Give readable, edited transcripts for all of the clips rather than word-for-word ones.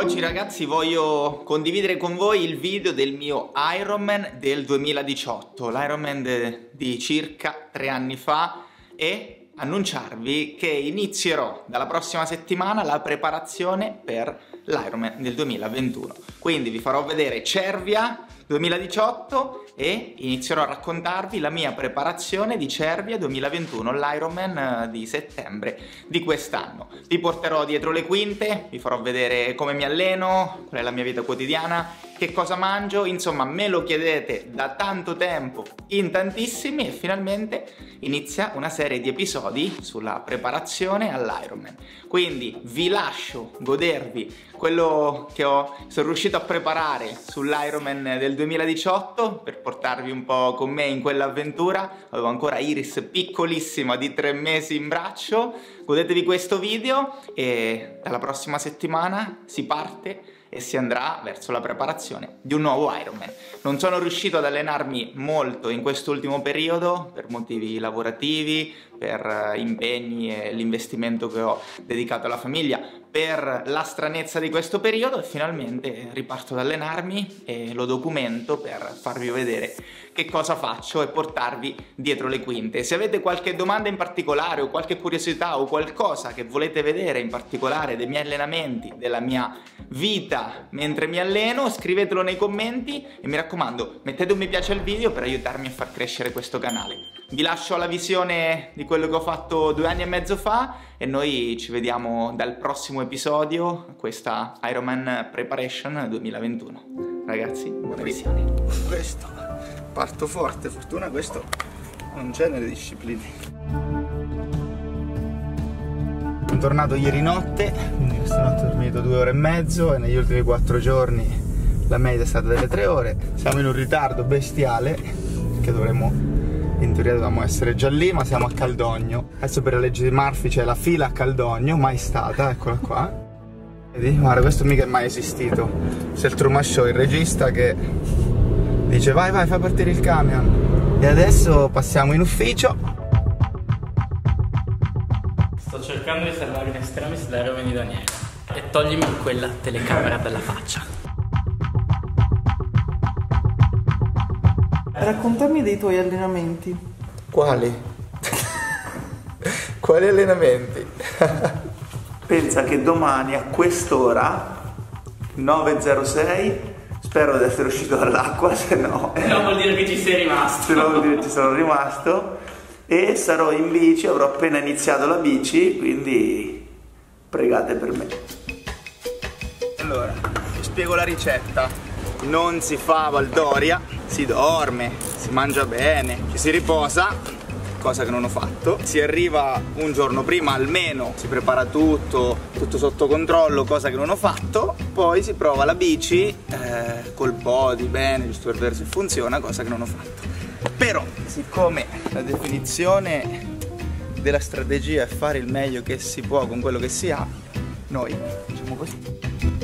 Oggi ragazzi voglio condividere con voi il video del mio Ironman del 2018, l'Ironman di circa 3 anni fa, e annunciarvi che inizierò dalla prossima settimana la preparazione per l'Ironman del 2021. Quindi vi farò vedere Cervia 2018 e inizierò a raccontarvi la mia preparazione di Cervia 2021, l'Ironman di settembre di quest'anno. Vi porterò dietro le quinte, vi farò vedere come mi alleno, qual è la mia vita quotidiana, che cosa mangio, insomma me lo chiedete da tanto tempo in tantissimi e finalmente inizia una serie di episodi sulla preparazione all'Ironman. Quindi vi lascio godervi quello che sono riuscito a preparare sull'Ironman del 2018 per portarvi un po' con me in quell'avventura. Avevo ancora Iris piccolissima di 3 mesi in braccio. Godetevi questo video e dalla prossima settimana si parte e si andrà verso la preparazione di un nuovo Ironman. Non sono riuscito ad allenarmi molto in quest'ultimo periodo per motivi lavorativi, per impegni e l'investimento che ho dedicato alla famiglia, per la stranezza di questo periodo, e finalmente riparto ad allenarmi e lo documento per farvi vedere che cosa faccio e portarvi dietro le quinte. Se avete qualche domanda in particolare o qualche curiosità o qualcosa che volete vedere in particolare dei miei allenamenti, della mia vita mentre mi alleno, scrivetelo nei commenti e mi raccomando mettete un mi piace al video per aiutarmi a far crescere questo canale. Vi lascio alla visione di quello che ho fatto 2 anni e mezzo fa e noi ci vediamo dal prossimo episodio, questa Ironman Preparation 2021. Ragazzi, buona visione. Questo, parto forte, fortuna questo non c'è nelle discipline. Sono tornato ieri notte, quindi questa notte ho dormito 2 ore e mezzo e negli ultimi 4 giorni la media è stata delle 3 ore. Siamo in un ritardo bestiale, perché in teoria dovevamo essere già lì, ma siamo a Caldogno. Adesso per la legge di Murphy c'è la fila a Caldogno, mai stata, eccola qua. Vedi? Guarda, questo mica è mai esistito. C'è il Truman Show, il regista che dice vai, fai partire il camion. E adesso passiamo in ufficio. Sto cercando di salvare in estremis l'Ironman di Daniele e toglimi quella telecamera dalla faccia. Raccontami dei tuoi allenamenti. Quali? Quali allenamenti? Pensa che domani a quest'ora 9:06 spero di essere uscito dall'acqua, se no vuol dire che ci sei rimasto. se no vuol dire che ci sono rimasto, e sarò in bici, avrò appena iniziato la bici, quindi pregate per me. Allora, vi spiego la ricetta. Non si fa Valdoria, si dorme, si mangia bene, ci si riposa, cosa che non ho fatto. Si arriva un giorno prima almeno, si prepara tutto sotto controllo, cosa che non ho fatto. Poi si prova la bici col body bene, giusto per vedere se funziona, cosa che non ho fatto. Però, siccome la definizione della strategia è fare il meglio che si può con quello che si ha, noi facciamo così.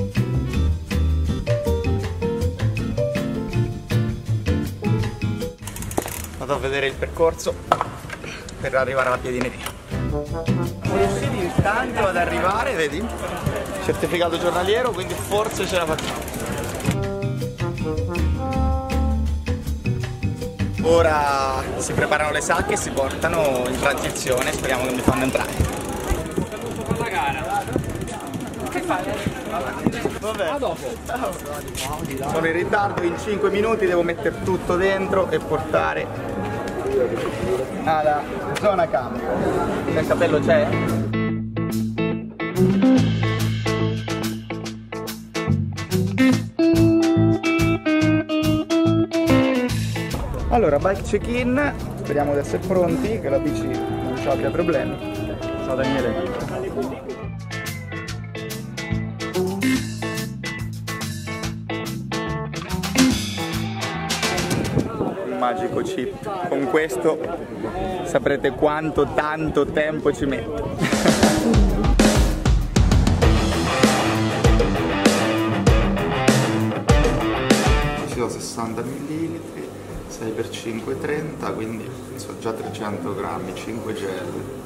Vado a vedere il percorso per arrivare alla piedineria. Riusciti tanto ad arrivare, vedi? Certificato giornaliero, quindi forse ce la facciamo. Ora si preparano le sacche e si portano in transizione, speriamo che mi fanno entrare. Per la gara. Che fai? Vabbè. A dopo. Sono in ritardo, in 5 minuti devo mettere tutto dentro e portare alla zona cambio. Il capello c'è? Allora, bike check-in, speriamo di essere pronti, che la bici non ci abbia problemi. Ciao Daniele. Magico chip, con questo saprete quanto tanto tempo ci metto. Ci do 60 ml, 6x5 30, quindi sono già 300 grammi, 5 gel.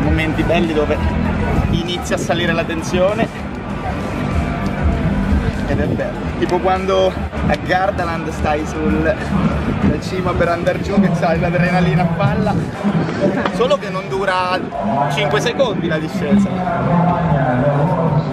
momenti belli dove inizia a salire la tensione ed è bello, tipo quando a Gardaland stai sul cima per andare giù, che c'hai l'adrenalina a palla, solo che non dura 5 secondi la discesa.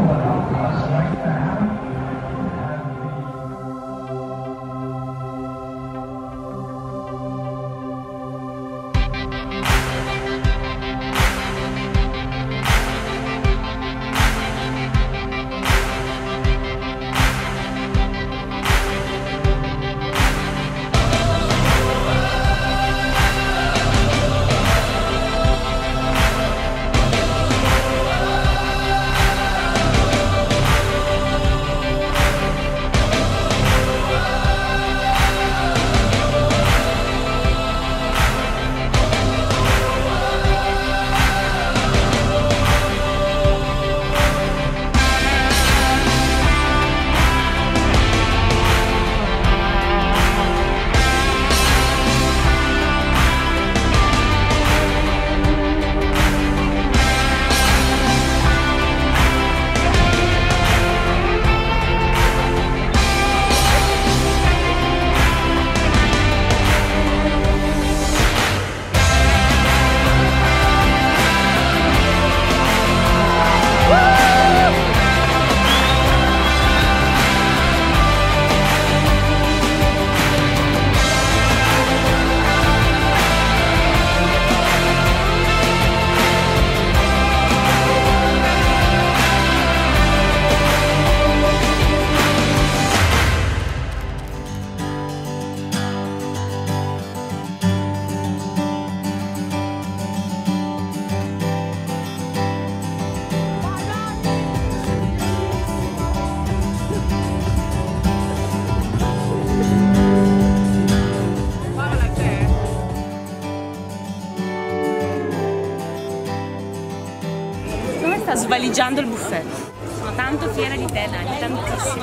Sta svaligiando il buffet. Sono tanto fiera di te, Dani, tantissimo.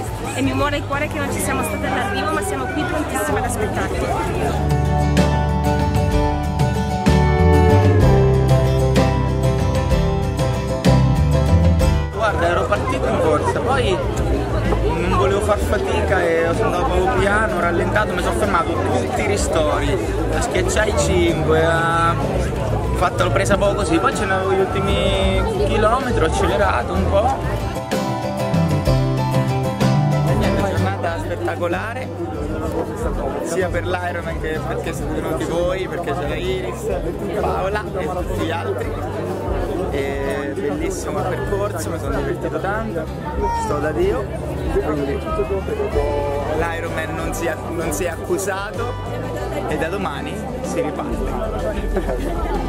E mi muore il cuore che non ci siamo state all'arrivo, ma siamo qui prontissime ad aspettarti. Guarda, ero partito in corsa, poi non volevo far fatica e sono andato proprio piano, ho rallentato, mi sono fermato tutti i ristori, schiacciai 5, l'ho presa poco così, poi ce n'avevo gli ultimi chilometri, ho accelerato un po'. Una giornata spettacolare, sia per l'Ironman che perché siete venuti voi, perché c'era Iris, Paola e tutti gli altri. E bellissimo il percorso, mi sono divertito tanto, sto da Dio, quindi l'Ironman non si è accusato e da domani si riparte.